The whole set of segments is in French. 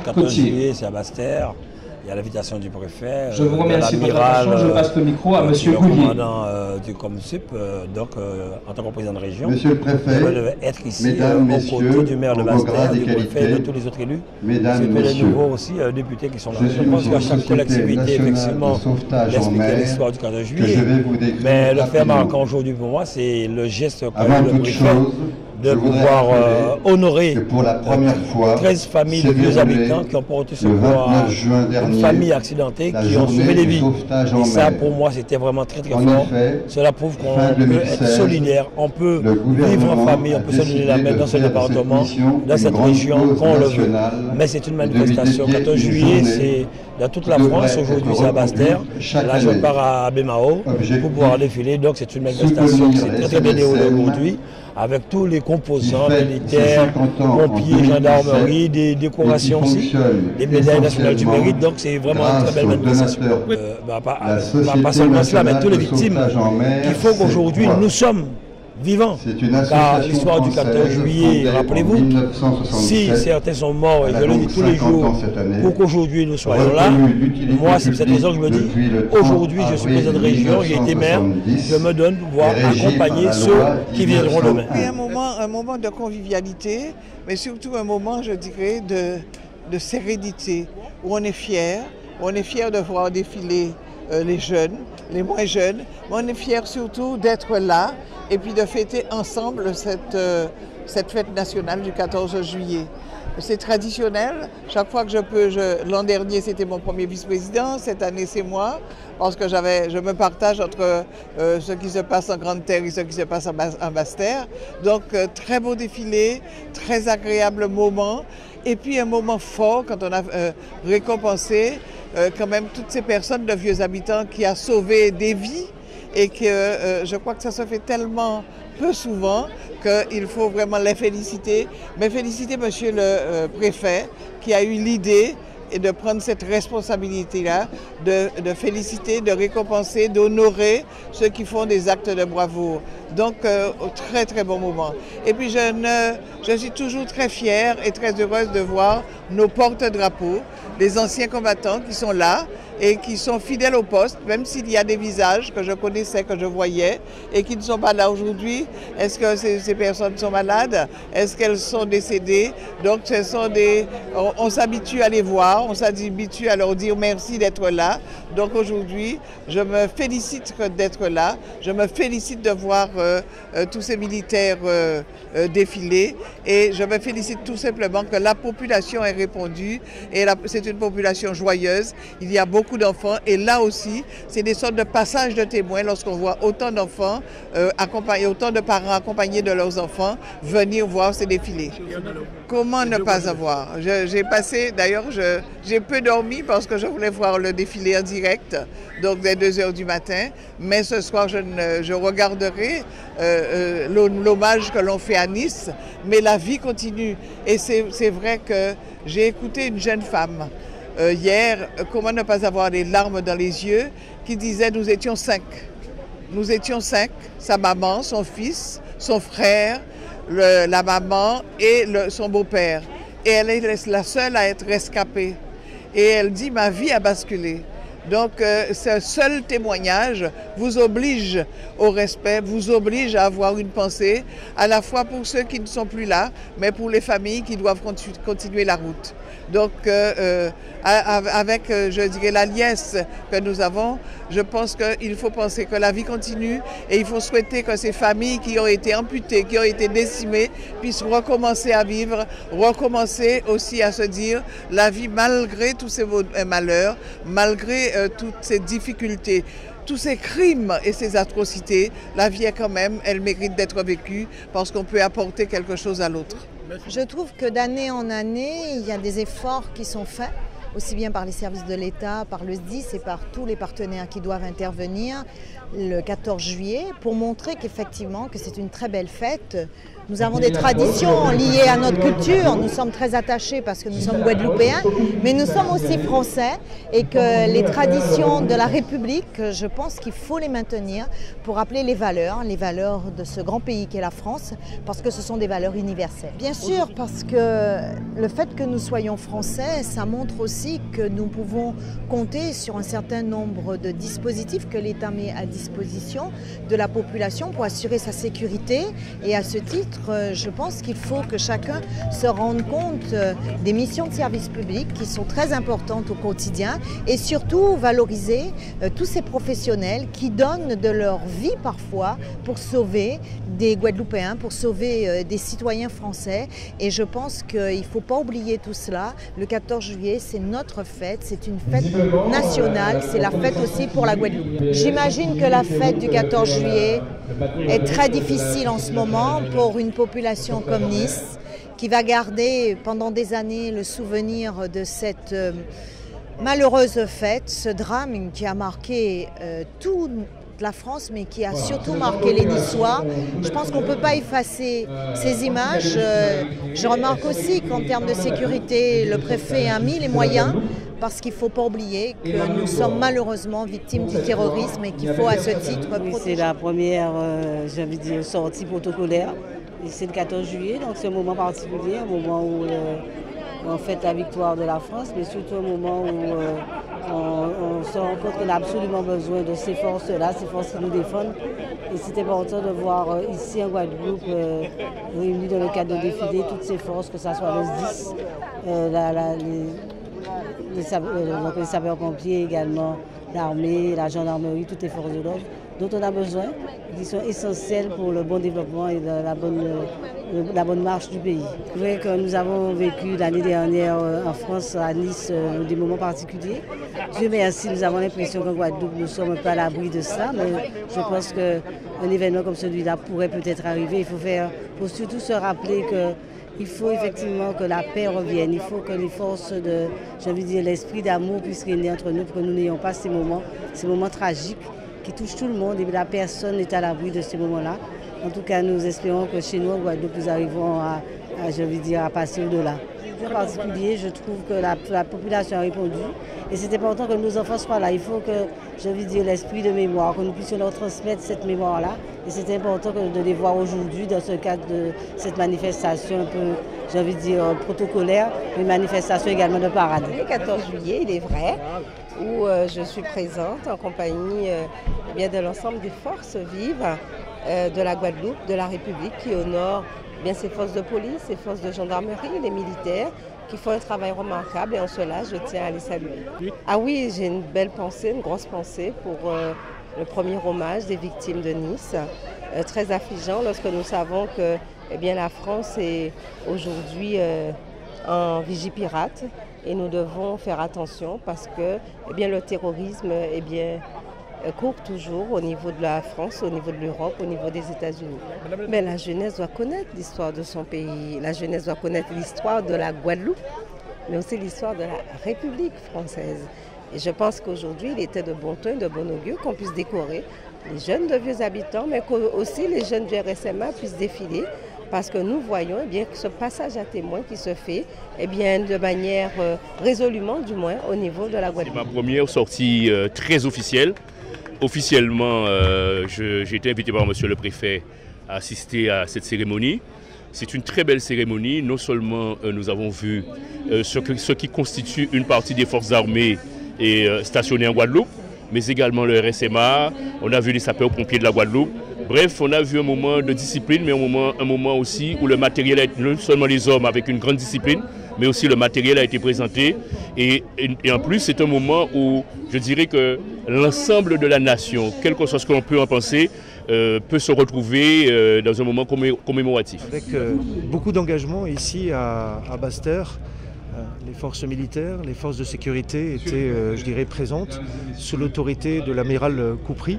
14 juillet, c'est à Basse-Terre. Il y a l'invitation du préfet. Je vous remercie de votre attention. Je passe le micro à M. Goulier. Le commandant du COMSUP, en tant que président de région. Monsieur le préfet, devait être ici mesdames, aux côtés du maire de Basse-Terre, du préfet, de tous les autres élus. Mesdames, surtout les messieurs, nouveaux aussi députés qui sont là. je pense qu'à chaque collectivité, effectivement, d'expliquer l'histoire du 14 juillet. Mais le fait marquant aujourd'hui pour moi, c'est le geste qu'a eu le préfet de pouvoir honorer pour la première fois 13 familles de vieux habitants qui ont porté secours à une famille accidentée, qui ont sauvé des vies. Et ça, pour moi, c'était vraiment très très fort. Cela prouve qu'on peut être solidaire, on peut vivre en famille, on peut se donner la main dans ce département, dans cette région, quand on le veut. Mais c'est une manifestation. 14 juillet, c'est dans toute la France. Aujourd'hui, c'est à Basse-Terre. Là, je pars à Bémao pour pouvoir défiler. Donc, c'est une manifestation qui s'est très très bien déroulée aujourd'hui, avec tous les composants militaires, pompiers, gendarmerie, des décorations aussi, des médailles nationales du mérite. Donc c'est vraiment une très belle manifestation. Pas seulement cela, mais toutes les victimes qu'il faut qu'aujourd'hui nous sommes vivants. Car l'histoire du 14 juillet, rappelez-vous, si certains sont morts, et je le dis tous les jours, pour qu'aujourd'hui nous soyons là, moi c'est pour cette raison que je me dis, aujourd'hui je suis président de région, j'ai été maire, je me donne pour pouvoir accompagner ceux qui viendront demain. Oui, un moment de convivialité, mais surtout un moment, je dirais, de sérénité, où on est fiers de voir défiler les jeunes, les moins jeunes, mais on est fiers surtout d'être là et puis de fêter ensemble cette fête nationale du 14 juillet. C'est traditionnel, chaque fois que je peux, l'an dernier c'était mon premier vice-président, cette année c'est moi, parce que je me partage entre ce qui se passe en Grande Terre et ce qui se passe en Basse-Terre. Donc très beau défilé, très agréable moment, et puis un moment fort quand on a récompensé quand même toutes ces personnes de vieux habitants qui a sauvé des vies et que je crois que ça se fait tellement peu souvent qu'il faut vraiment les féliciter. Mais féliciter monsieur le préfet qui a eu l'idée et de prendre cette responsabilité-là, de féliciter, de récompenser, d'honorer ceux qui font des actes de bravoure. Donc, très très bon moment. Et puis, je suis toujours très fière et très heureuse de voir nos porte-drapeaux, les anciens combattants qui sont là et qui sont fidèles au poste, même s'il y a des visages que je connaissais, que je voyais et qui ne sont pas là aujourd'hui. Est-ce que ces personnes sont malades? Est-ce qu'elles sont décédées? Donc, on s'habitue à les voir, on s'habitue à leur dire merci d'être là. Donc aujourd'hui, je me félicite d'être là, je me félicite de voir tous ces militaires défiler et je me félicite tout simplement que la population ait répondu et c'est une population joyeuse. Il y a beaucoup d'enfants et là aussi, c'est des sortes de passages de témoins lorsqu'on voit autant d'enfants autant de parents accompagnés de leurs enfants venir voir ces défilés. Comment ne pas avoir? J'ai passé, d'ailleurs, j'ai peu dormi parce que je voulais voir le défilé en direct, donc dès 2 h du matin, mais ce soir je regarderai l'hommage que l'on fait à Nice, mais la vie continue. Et c'est vrai que j'ai écouté une jeune femme hier, comment ne pas avoir des larmes dans les yeux, qui disait nous étions 5. Nous étions 5, sa maman, son fils, son frère, la maman et son beau-père. Et elle est la seule à être rescapée. Et elle dit ma vie a basculé. Donc ce seul témoignage vous oblige au respect, vous oblige à avoir une pensée, à la fois pour ceux qui ne sont plus là, mais pour les familles qui doivent continuer la route. Donc avec, je dirais, la liesse que nous avons, je pense qu'il faut penser que la vie continue et il faut souhaiter que ces familles qui ont été amputées, qui ont été décimées, puissent recommencer à vivre, recommencer aussi à se dire la vie malgré tous ces malheurs, malgré toutes ces difficultés, tous ces crimes et ces atrocités, la vie est quand même, elle mérite d'être vécue parce qu'on peut apporter quelque chose à l'autre. Je trouve que d'année en année, il y a des efforts qui sont faits aussi bien par les services de l'État, par le SDIS et par tous les partenaires qui doivent intervenir le 14 juillet pour montrer qu'effectivement que c'est une très belle fête. Nous avons des traditions liées à notre culture, nous sommes très attachés parce que nous sommes guadeloupéens, mais nous sommes aussi français et que les traditions de la République, je pense qu'il faut les maintenir pour rappeler les valeurs de ce grand pays qu'est la France, parce que ce sont des valeurs universelles. Bien sûr, parce que le fait que nous soyons français, ça montre aussi que nous pouvons compter sur un certain nombre de dispositifs que l'État met à disposition de la population pour assurer sa sécurité. Et à ce titre, je pense qu'il faut que chacun se rende compte des missions de service public qui sont très importantes au quotidien et surtout valoriser tous ces professionnels qui donnent de leur vie parfois pour sauver des Guadeloupéens, pour sauver des citoyens français. Et je pense qu'il ne faut pas oublier tout cela. Le 14 juillet, c'est notre fête, c'est une fête nationale, c'est la fête aussi pour la Guadeloupe. J'imagine que la fête du 14 juillet est très difficile en ce moment pour une population comme Nice, qui va garder pendant des années le souvenir de cette malheureuse fête, ce drame qui a marqué toute la France, mais qui a surtout marqué les Niçois. Je pense qu'on ne peut pas effacer ces images. Je remarque aussi qu'en termes de sécurité, le préfet a mis les moyens, parce qu'il ne faut pas oublier que nous sommes malheureusement victimes du terrorisme et qu'il faut à ce titre protéger. C'est la première j'ai envie de dire, sortie protocolaire. C'est le 14 juillet, donc c'est un moment particulier, un moment où on fête la victoire de la France, mais surtout un moment où on se rend compte qu'on a absolument besoin de ces forces-là, ces forces qui nous défendent. Et c'est important de voir ici en Guadeloupe, réunies dans le cadre de défilé, toutes ces forces, que ce soit le SDIS, les sapeurs-pompiers également, l'armée, la gendarmerie, toutes les forces de l'ordre dont on a besoin, qui sont essentielles pour le bon développement et la bonne marche du pays. C'est vrai que nous avons vécu l'année dernière en France, à Nice, des moments particuliers. Dieu merci, nous avons l'impression qu'en Guadeloupe, nous sommes un peu à l'abri de ça, mais je pense qu'un événement comme celui-là pourrait peut-être arriver. Il faut surtout se rappeler qu'il faut effectivement que la paix revienne, il faut que les forces de, j'ai envie de dire, l'esprit d'amour puissent régner entre nous pour que nous n'ayons pas ces moments tragiques qui touchent tout le monde et la personne n'est à l'abri de ces moments-là. En tout cas, nous espérons que chez nous, en Guadeloupe, nous arrivons à passer au-delà. En particulier, je trouve que la population a répondu et c'est important que nos enfants soient là. Il faut que, l'esprit de mémoire, que nous puissions leur transmettre cette mémoire-là. Et c'est important de les voir aujourd'hui dans ce cadre de cette manifestation un peu, protocolaire, une manifestation également de parade. Le 14 juillet, il est vrai, où je suis présente en compagnie de l'ensemble des forces vives de la Guadeloupe, de la République, qui honorent ces forces de police, ces forces de gendarmerie, les militaires, qui font un travail remarquable et en cela, je tiens à les saluer. Ah oui, j'ai une belle pensée, une grosse pensée pour le premier hommage des victimes de Nice. Très affligeant lorsque nous savons que la France est aujourd'hui en Vigipirate et nous devons faire attention parce que le terrorisme court toujours au niveau de la France, au niveau de l'Europe, au niveau des États-Unis. Mais la jeunesse doit connaître l'histoire de son pays, la jeunesse doit connaître l'histoire de la Guadeloupe, mais aussi l'histoire de la République française. Et je pense qu'aujourd'hui, il était de bon ton, de bon augure qu'on puisse décorer les jeunes de vieux habitants, mais qu'aussi les jeunes du RSMA puissent défiler, parce que nous voyons que ce passage à témoins qui se fait de manière résolument, du moins, au niveau de la Guadeloupe. C'est ma première sortie très officielle. Officiellement, j'ai été invité par monsieur le préfet à assister à cette cérémonie. C'est une très belle cérémonie. Non seulement nous avons vu ce qui constitue une partie des forces armées et stationnées en Guadeloupe, mais également le RSMA. On a vu les sapeurs-pompiers de la Guadeloupe. Bref, on a vu un moment de discipline, mais un moment aussi où le matériel, non seulement les hommes avec une grande discipline, mais aussi le matériel a été présenté. Et en plus, c'est un moment où je dirais que l'ensemble de la nation, quel que soit ce que l'on peut en penser, peut se retrouver dans un moment commémoratif. Avec beaucoup d'engagement ici à Basse-Terre, les forces militaires, les forces de sécurité étaient, présentes sous l'autorité de l'amiral Coupry,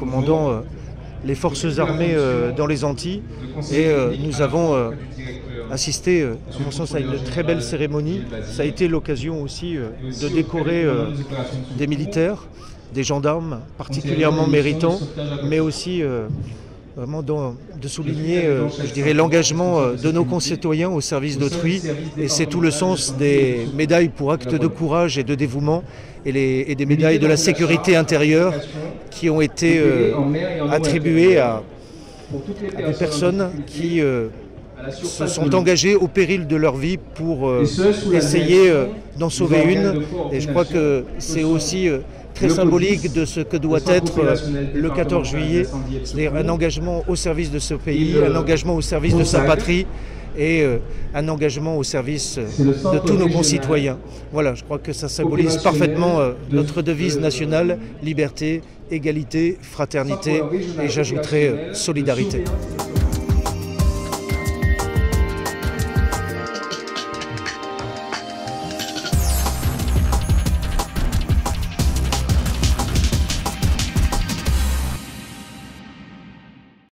commandant les forces armées dans les Antilles. Et nous avons assisté, à mon sens, à une très belle cérémonie. Ça a été l'occasion aussi de décorer des militaires, des gendarmes particulièrement méritants, mais aussi vraiment de souligner, je dirais, l'engagement de nos concitoyens au service d'autrui. Et c'est tout le sens des médailles pour actes de courage et de dévouement et des médailles de la sécurité intérieure qui ont été attribuées à des personnes qui se sont engagées au péril de leur vie pour essayer d'en sauver une. Et je crois que c'est aussi très symbolique de ce que doit être le 14 juillet, c'est-à-dire un engagement au service de ce pays, un engagement au service de sa patrie et un engagement au service de tous nos concitoyens. Voilà, je crois que ça symbolise parfaitement notre devise nationale, liberté, égalité, fraternité et j'ajouterai solidarité.